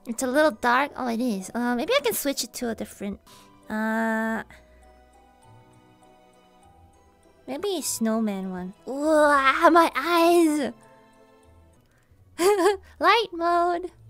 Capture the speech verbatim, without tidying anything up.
It's a little dark. Oh, it is. Uh, maybe I can switch it to a different... Uh... Maybe a snowman one. Ooh, ah, my eyes! Light mode!